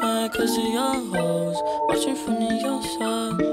mad cause of your hoes. Watching from the outside.